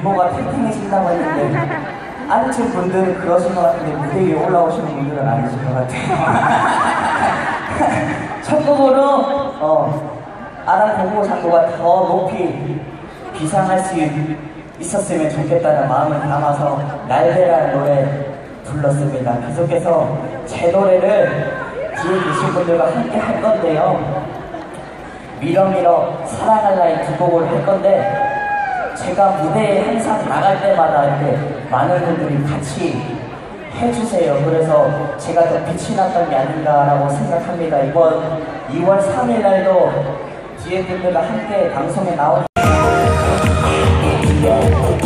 미모가 탱탱해진다고 했는데 앉은 분들은 그러신 것 같은데 무대 위에 올라오시는 분들은 아니신 것 같아요. 첫 곡으로 아랑 공고 장구가 더 높이 비상할 수 있었으면 좋겠다는 마음을 담아서 날배라는 노래 불렀습니다. 계속해서 제 노래를 뒤에 계신 분들과 함께 할 건데요. 밀어밀어 사랑할 나이 두 곡을 할 건데 제가 무대에 항상 나갈 때마다 이렇게 많은 분들이 같이 해주세요. 그래서 제가 더 빛이 났던 게 아닌가라고 생각합니다. 이번 2월 3일 날도 뒤에 분들과 함께 방송에 나오는